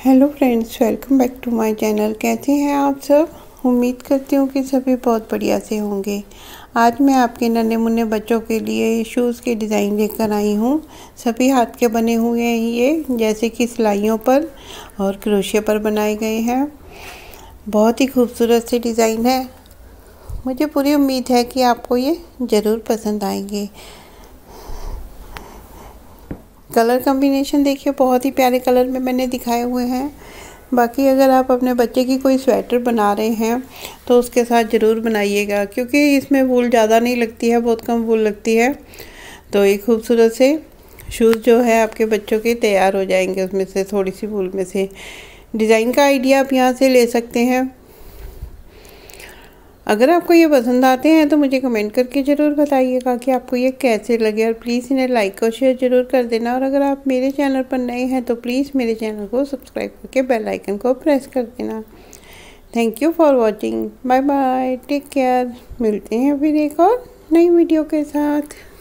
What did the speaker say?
Hello friends, welcome back to my channel. कैसे हैं आप सब? उम्मीद करती हूँ कि सभी बहुत बढ़िया से होंगे। आज मैं आपके नन्हे मुन्ने बच्चों के लिए शूज़ के डिज़ाइन लेकर आई हूँ। सभी हाथ के बने हुए हैं ये, जैसे कि सिलाइयों पर और क्रोशिया पर बनाए गए हैं। बहुत ही खूबसूरत से डिज़ाइन है। मुझे पूरी उम्मीद है कि आपको ये ज़रूर पसंद आएंगे। कलर कॉम्बिनेशन देखिए, बहुत ही प्यारे कलर में मैंने दिखाए हुए हैं। बाकी अगर आप अपने बच्चे की कोई स्वेटर बना रहे हैं तो उसके साथ ज़रूर बनाइएगा, क्योंकि इसमें वूल ज़्यादा नहीं लगती है, बहुत कम वूल लगती है। तो एक खूबसूरत से शूज़ जो है आपके बच्चों के तैयार हो जाएंगे, उसमें से थोड़ी सी वूल में से। डिज़ाइन का आइडिया आप यहाँ से ले सकते हैं। अगर आपको ये पसंद आते हैं तो मुझे कमेंट करके ज़रूर बताइएगा कि आपको ये कैसे लगे, और प्लीज़ इन्हें लाइक और शेयर ज़रूर कर देना। और अगर आप मेरे चैनल पर नए हैं तो प्लीज़ मेरे चैनल को सब्सक्राइब करके बेल आइकन को प्रेस कर देना। Thank you for watching. Bye bye, take care. मिलते हैं फिर एक और नई वीडियो के साथ।